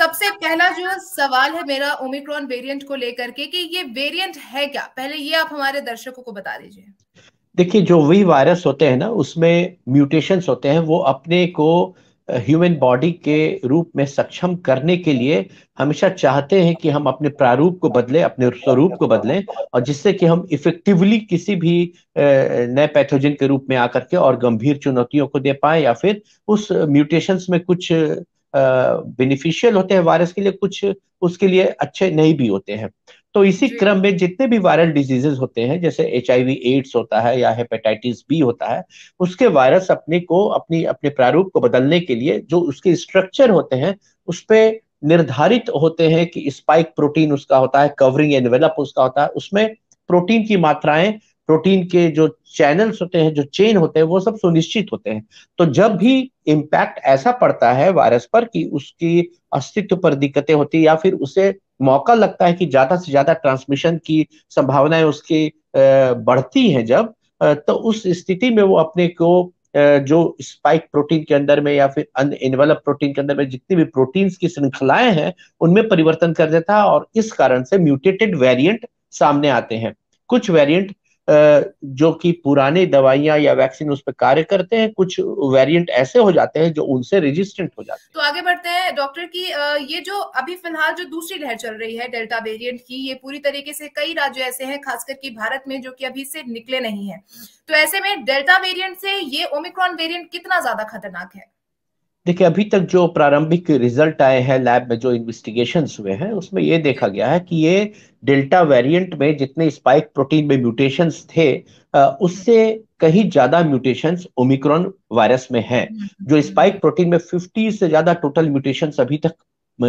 सबसे पहला जो सवाल है मेरा ओमिक्रॉन वेरिएंट को लेकर के कि ये वेरिएंट है क्या, पहले ये आप हमारे दर्शकों को बता दीजिए। देखिए, जो वही वायरस होते हैं ना, उसमें म्यूटेशंस होते हैं। वो अपने को ह्यूमन बॉडी के रूप में सक्षम करने के लिए हमेशा चाहते हैं कि हम अपने प्रारूप को बदलें, अपने स्वरूप को बदलें, और जिससे कि हम इफेक्टिवली किसी भी नए पैथोजन के रूप में आकर के और गंभीर चुनौतियों को दे पाए, या फिर उस म्यूटेशंस में कुछ बेनिफिशियल होते हैं वायरस के लिए, कुछ उसके लिए अच्छे नहीं भी होते हैं। तो इसी जी। क्रम में जितने भी वायरल डिजीजेस होते हैं, जैसे HIV एड्स होता है या हेपेटाइटिस बी होता है, उसके वायरस अपने को अपने प्रारूप को बदलने के लिए जो उसके स्ट्रक्चर होते हैं उस पे निर्धारित होते हैं कि स्पाइक प्रोटीन उसका होता है, कवरिंग एनवेलप उसका होता है, उसमें प्रोटीन की मात्राएं, प्रोटीन के जो चैनल्स होते हैं, जो चेन होते हैं, वो सब सुनिश्चित होते हैं। तो जब भी इम्पैक्ट ऐसा पड़ता है वायरस पर कि उसकी अस्तित्व पर दिक्कतें होती है, या फिर उसे मौका लगता है कि ज्यादा से ज्यादा ट्रांसमिशन की संभावनाएं उसकी बढ़ती हैं, जब तो उस स्थिति में वो अपने को जो स्पाइक प्रोटीन के अंदर में या फिर अन्य इनवेलप प्रोटीन के अंदर में जितनी भी प्रोटीन्स की श्रृंखलाएं हैं, उनमें परिवर्तन कर देता है, और इस कारण से म्यूटेटेड वेरिएंट सामने आते हैं। कुछ वेरिएंट जो कि पुराने दवाइयां या वैक्सीन उस पर कार्य करते हैं, कुछ वेरिएंट ऐसे हो जाते हैं जो उनसे रेजिस्टेंट हो जाते हैं। तो आगे बढ़ते हैं डॉक्टर की, ये जो अभी फिलहाल जो दूसरी लहर चल रही है डेल्टा वेरिएंट की, ये पूरी तरीके से कई राज्य ऐसे हैं खासकर कि भारत में जो कि अभी से निकले नहीं है, तो ऐसे में डेल्टा वेरिएंट से ये ओमिक्रॉन वेरिएंट कितना ज्यादा खतरनाक है? देखिए, अभी तक जो प्रारंभिक रिजल्ट आए हैं, लैब में जो इन्वेस्टिगेशंस हुए हैं, उसमें यह देखा गया है कि ये डेल्टा वेरिएंट में जितने स्पाइक प्रोटीन में म्यूटेशंस थे, उससे कहीं ज्यादा म्यूटेशंस ओमिक्रॉन वायरस में हैं। जो स्पाइक प्रोटीन में 50 से ज्यादा टोटल म्यूटेशंस अभी तक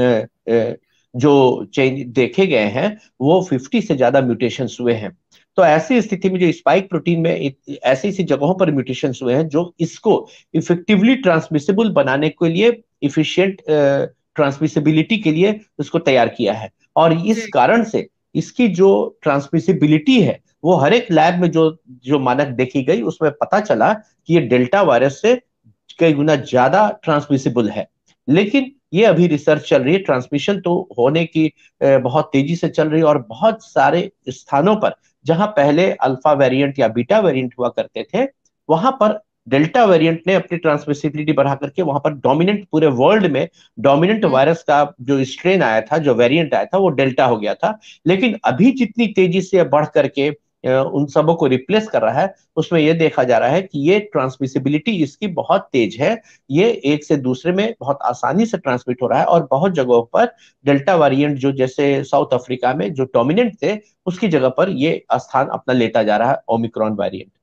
जो चेंज देखे गए हैं, वो 50 से ज्यादा म्यूटेशंस हुए हैं। तो ऐसी स्थिति में जो स्पाइक प्रोटीन में ऐसी ऐसी जगहों पर म्यूटेशंस हुए हैं जो इसको इफेक्टिवली ट्रांसमिसिबल बनाने के लिए, इफिशिएंट ट्रांसमिसिबिलिटी के लिए उसको तैयार किया है। और इस कारण से इसकी जो ट्रांसमिसिबिलिटी है, वो हर एक लैब में जो जो मानक देखी गई, उसमें पता चला कि ये डेल्टा वायरस से कई गुना ज्यादा ट्रांसमिसिबल है। लेकिन ये अभी रिसर्च चल रही है, ट्रांसमिशन तो होने की बहुत तेजी से चल रही है, और बहुत सारे स्थानों पर जहां पहले अल्फा वेरिएंट या बीटा वेरिएंट हुआ करते थे, वहां पर डेल्टा वेरिएंट ने अपनी ट्रांसमिसिबिलिटी बढ़ा करके वहां पर डोमिनेंट, पूरे वर्ल्ड में डोमिनेंट वायरस का जो स्ट्रेन आया था, जो वेरिएंट आया था, वो डेल्टा हो गया था। लेकिन अभी जितनी तेजी से बढ़ करके उन सबों को रिप्लेस कर रहा है, उसमें यह देखा जा रहा है कि ये ट्रांसमिसिबिलिटी इसकी बहुत तेज है। ये एक से दूसरे में बहुत आसानी से ट्रांसमिट हो रहा है, और बहुत जगहों पर डेल्टा वेरिएंट जो, जैसे साउथ अफ्रीका में जो डोमिनेंट थे, उसकी जगह पर ये स्थान अपना लेता जा रहा है ओमिक्रॉन वेरिएंट।